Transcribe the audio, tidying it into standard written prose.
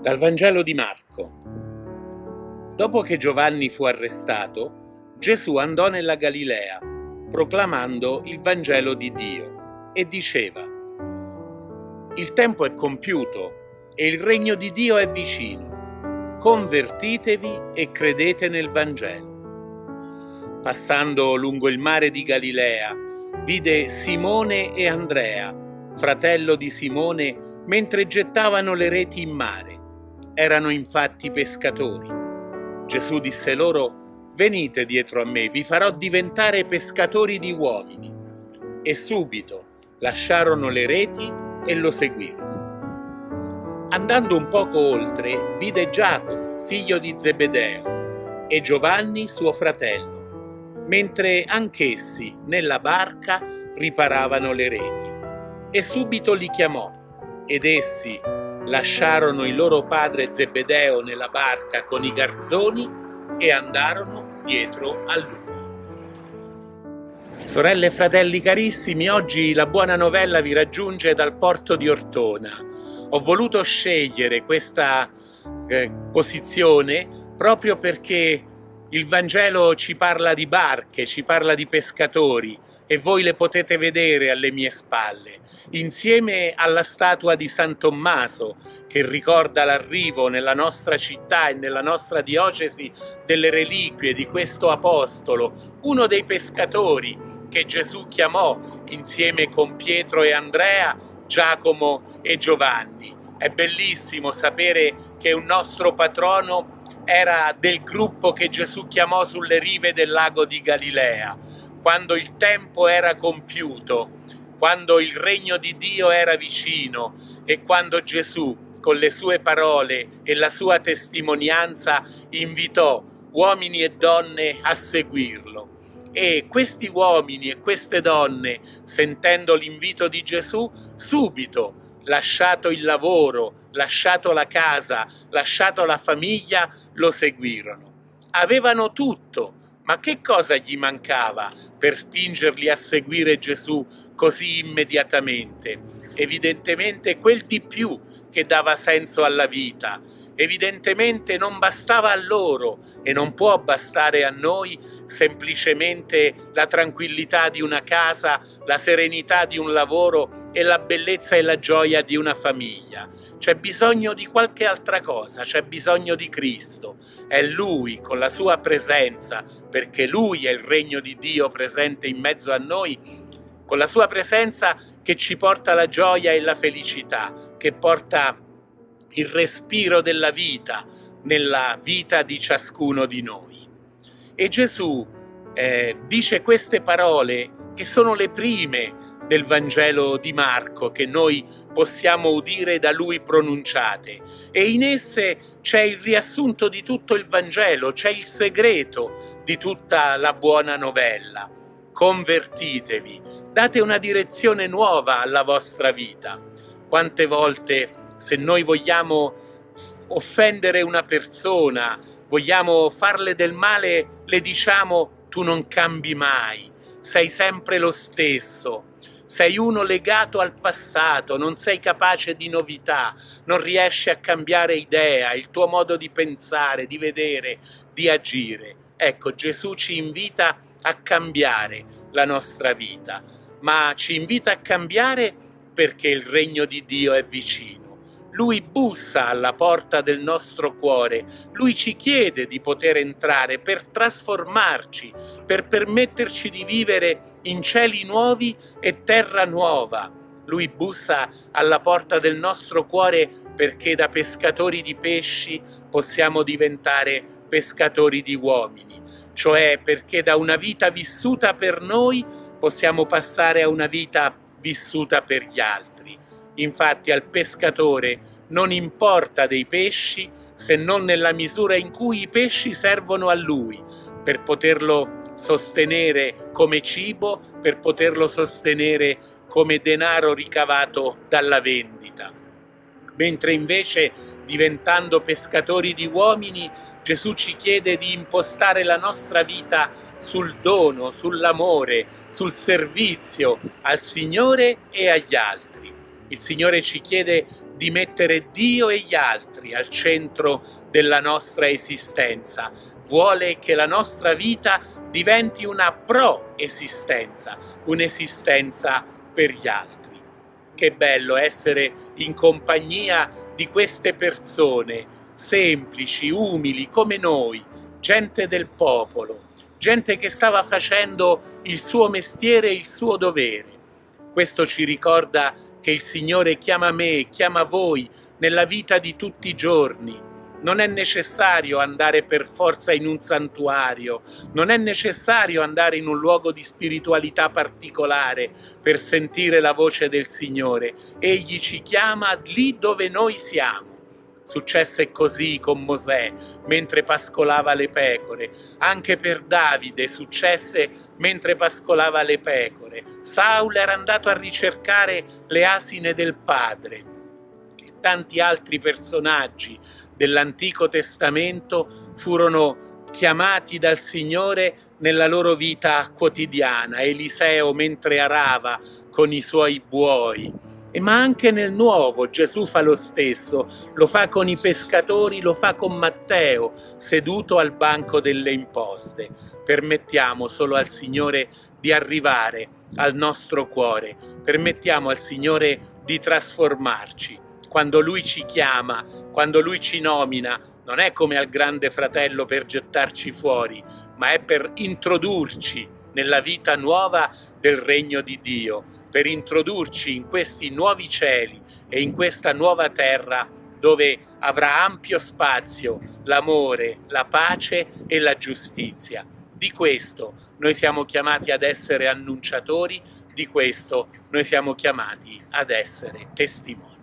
Dal Vangelo di Marco. Dopo che Giovanni fu arrestato, Gesù andò nella Galilea, proclamando il Vangelo di Dio, e diceva: Il tempo è compiuto e il regno di Dio è vicino. Convertitevi e credete nel Vangelo. Passando lungo il mare di Galilea, vide Simone e Andrea, fratello di Simone, mentre gettavano le reti in mare. Erano infatti pescatori. Gesù disse loro: Venite dietro a me, vi farò diventare pescatori di uomini. E subito lasciarono le reti e lo seguirono. Andando un poco oltre, vide Giacomo, figlio di Zebedeo, e Giovanni, suo fratello, mentre anch'essi nella barca riparavano le reti. E subito li chiamò, ed essi lasciarono il loro padre Zebedeo nella barca con i garzoni e andarono dietro a lui. Sorelle e fratelli carissimi, oggi la buona novella vi raggiunge dal porto di Ortona. Ho voluto scegliere questa posizione proprio perché il Vangelo ci parla di barche, ci parla di pescatori, e voi le potete vedere alle mie spalle, insieme alla statua di San Tommaso, che ricorda l'arrivo nella nostra città e nella nostra diocesi delle reliquie di questo apostolo, uno dei pescatori che Gesù chiamò insieme con Pietro e Andrea, Giacomo e Giovanni. È bellissimo sapere che un nostro patrono era del gruppo che Gesù chiamò sulle rive del lago di Galilea, quando il tempo era compiuto, quando il regno di Dio era vicino e quando Gesù, con le sue parole e la sua testimonianza, invitò uomini e donne a seguirlo. E questi uomini e queste donne, sentendo l'invito di Gesù, subito, lasciato il lavoro, lasciato la casa, lasciato la famiglia, lo seguirono. Avevano tutto, ma che cosa gli mancava per spingerli a seguire Gesù così immediatamente? Evidentemente quel di più che dava senso alla vita. Evidentemente non bastava a loro e non può bastare a noi semplicemente la tranquillità di una casa, la serenità di un lavoro e la bellezza e la gioia di una famiglia. C'è bisogno di qualche altra cosa, c'è bisogno di Cristo. È Lui con la sua presenza, perché Lui è il regno di Dio presente in mezzo a noi, con la sua presenza che ci porta la gioia e la felicità, che porta il respiro della vita nella vita di ciascuno di noi. E Gesù dice queste parole che sono le prime del Vangelo di Marco che noi possiamo udire da lui pronunciate, e in esse c'è il riassunto di tutto il Vangelo, c'è il segreto di tutta la buona novella. Convertitevi, date una direzione nuova alla vostra vita. Quante volte, se noi vogliamo offendere una persona, vogliamo farle del male, le diciamo: tu non cambi mai, sei sempre lo stesso, sei uno legato al passato, non sei capace di novità, non riesci a cambiare idea, il tuo modo di pensare, di vedere, di agire. Ecco, Gesù ci invita a cambiare la nostra vita, ma ci invita a cambiare perché il regno di Dio è vicino. Lui bussa alla porta del nostro cuore, Lui ci chiede di poter entrare per trasformarci, per permetterci di vivere in cieli nuovi e terra nuova. Lui bussa alla porta del nostro cuore perché da pescatori di pesci possiamo diventare pescatori di uomini, cioè perché da una vita vissuta per noi possiamo passare a una vita vissuta per gli altri. Infatti al pescatore non importa dei pesci se non nella misura in cui i pesci servono a lui, per poterlo sostenere come cibo, per poterlo sostenere come denaro ricavato dalla vendita. Mentre invece, diventando pescatori di uomini, Gesù ci chiede di impostare la nostra vita sul dono, sull'amore, sul servizio al Signore e agli altri. Il Signore ci chiede di mettere Dio e gli altri al centro della nostra esistenza. Vuole che la nostra vita diventi una pro-esistenza, un'esistenza per gli altri. Che bello essere in compagnia di queste persone semplici, umili come noi, gente del popolo, gente che stava facendo il suo mestiere e il suo dovere. Questo ci ricorda che il Signore chiama me, chiama voi nella vita di tutti i giorni. Non è necessario andare per forza in un santuario, non è necessario andare in un luogo di spiritualità particolare per sentire la voce del Signore. Egli ci chiama lì dove noi siamo. Successe così con Mosè mentre pascolava le pecore, anche per Davide successe mentre pascolava le pecore. Saul era andato a ricercare le asine del padre e tanti altri personaggi dell'Antico Testamento furono chiamati dal Signore nella loro vita quotidiana. Eliseo mentre arava con i suoi buoi. Ma anche nel Nuovo Gesù fa lo stesso, lo fa con i pescatori, lo fa con Matteo, seduto al banco delle imposte. Permettiamo solo al Signore di arrivare al nostro cuore, permettiamo al Signore di trasformarci. Quando Lui ci chiama, quando Lui ci nomina, non è come al grande fratello per gettarci fuori, ma è per introdurci nella vita nuova del regno di Dio, per introdurci in questi nuovi cieli e in questa nuova terra dove avrà ampio spazio l'amore, la pace e la giustizia. Di questo noi siamo chiamati ad essere annunciatori, di questo noi siamo chiamati ad essere testimoni.